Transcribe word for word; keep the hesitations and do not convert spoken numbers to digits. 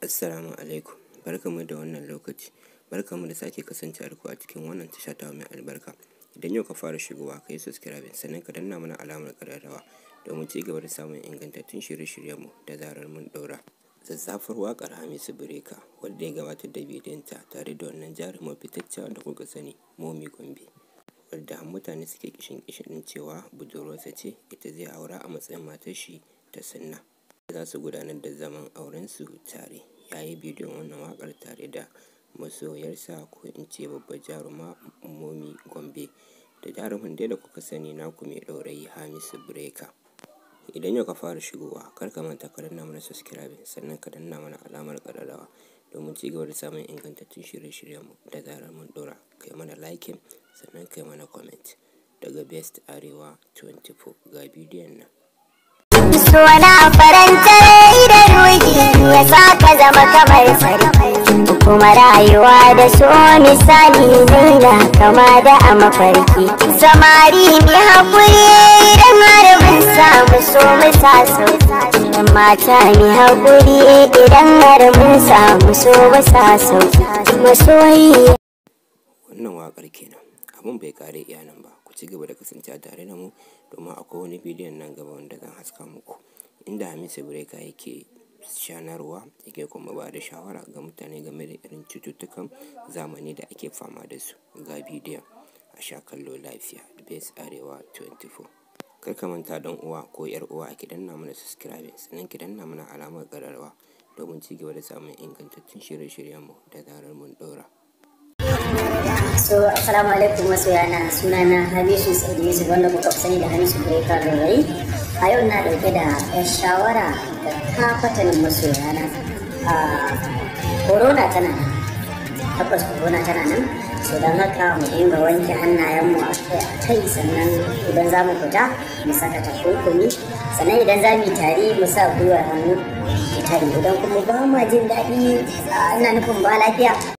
Assalamu alaikum, barkamu da wannan lokaci, barkamu da sake kasancewa da ku a cikin wannan tasha ta mai albarka. Idan yau ka fara shigowa ka yi subscribe sannan ka danna mana alamar ƙararrawa domin ci gaba da samun ingantattun shirye-shiryenmu da zarar mun ɗora. Zazzafar waƙar Hamisu Breaker wadda ya gabatar da bidiyonta tare da wannan jarumar fitacciya da kuka sani Momi Gombe, wadda mutane suke kishin kishin cewa budurwarsa ce ita zai aura a matsayin matar shi ta sunna. Za su gudanar da zaman aurensu tare. Ya yi bidiyon wannan waƙar tare da masoyarsa ko in ce babbar jaruma Momi Gombe da jarumin dai da kuka sani naku mai ɗaurayi Hamisu Breaker. Idan yau ka fara shigowa kar ka manta ka danna mana subscribe sannan ka danna mana alamar ƙararrawa domin ci gaba da samun ingantattun shirye-shiryenmu da zarar mun ɗora. Kai mana liking sannan kai mana comment. Daga Best Arewa twenty-four ga bidiyon nan. Suna faranta idan ruhi ya sa ka zama kamar sarki, kuma rayuwa da so misali nuna kama da a mafarki. Samari mai haƙuri idan har mun samu so mu sa sauki, mata mai haƙuri idan har mun samu so mu sa sauki. Masoyi wannan waƙar kenan, abin bai kare iya nan ba, ku ci gaba da kasancewa tare da mu domin akwai wani bidiyon nan gaba wanda zan haska muku inda Hamisu Breaker yake shanarwa yake kuma ba da shawara ga mutane game da irin cututtukan zamani da ake fama da su. Ga bidiyon a sha kallo lafiya. Best Arewa twenty-four. Kar ka manta dan uwa ko yar uwa ki danna mana subscribe sannan ki danna mana alamar ƙararrawa domin ci gaba da samun ingantattun shirye-shiryenmu da zarar mun ɗora. So, assalamu alaikum masoyana, sunana Hamisu Said Yusuf wanda kuka sani da Hamisu Breaker Rairayi. A yau na dauke da yan shawara da kafatanin masoyana. Corona tana nan, tabbas corona tana nan, so don haka mu dinga wanke hannayenmu a kai sannan idan za mu fita mu saka takunkumi, sannan idan za mu yi tari mu sa gwiwar hannu mu tari, idan kuma ba ma jin daɗi ina nufin ba lafiya